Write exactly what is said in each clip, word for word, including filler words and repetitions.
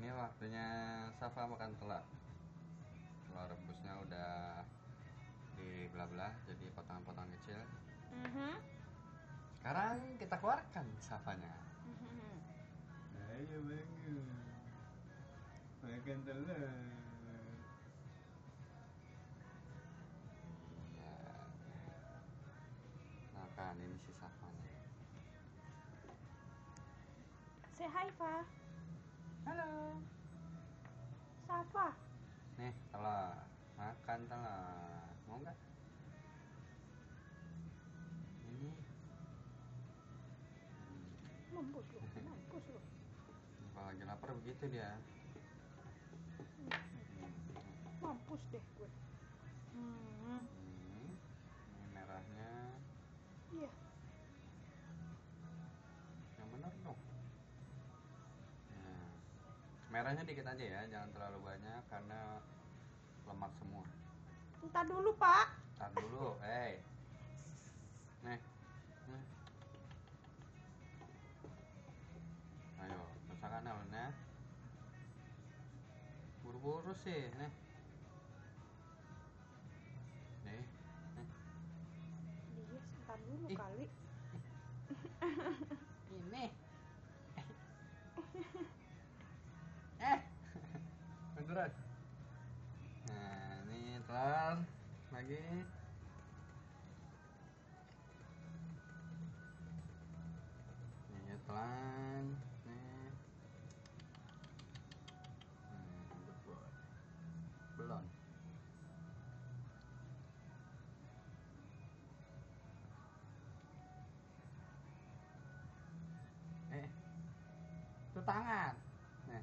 Ini waktunya Safa makan telur. Telur rebusnya udah dibelah-belah jadi potongan-potongan kecil. Mm-hmm. Sekarang kita keluarkan Safanya. Mm-hmm. Ayo bangun, makan telur. Iya. Nah kan ini si Safanya. Say hi, Fa. Halo. Safa. Nih telur, makan telur. Mau nggak? Ini. Mampus lu, mampus lu. Kalau lagi lapar begitu dia. Mampus deh gue. Hmm. Ini, ini merahnya. Iya. Yang benar dong. Nah, merahnya dikit aja ya, jangan terlalu banyak karena lemak semua. Entar dulu, Pak. Ntar dulu, hey. Nih, nih. Ayo, masakan awalnya. Buru-buru sih, nih. Nih, nih. Iya, sebentar dulu Ih. kali. Ini. Eh, beneran. Nah, ini telur lagi. Ini telan, nih. Hmm, good boy. Belum. Eh, itu tangan. Nih.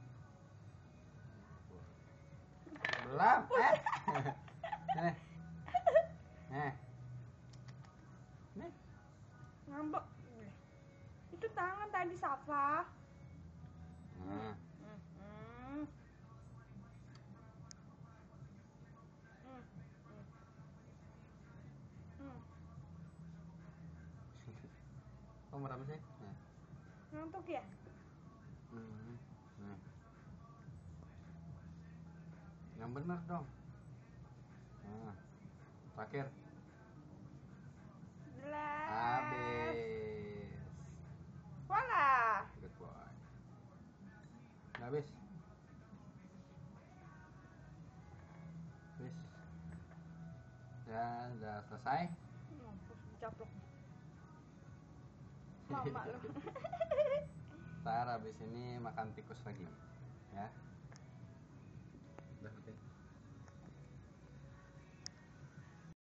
Belum. Eh. Nih. Nih. Nih. Ngambek. Itu tangan tadi, Safa. Nah. Hmm. Hmm. Hmm. Hmm. Kok merem sih? Nah. Ngantuk ya? Hmm. Nah. Yang bener dong. Nah. Terakhir. Belas. Habis. Wala. Good boy. Udah habis. Habis. Ya, udah selesai. Mampus dicaplok. Mama lu. Ntar habis ini makan tikus lagi.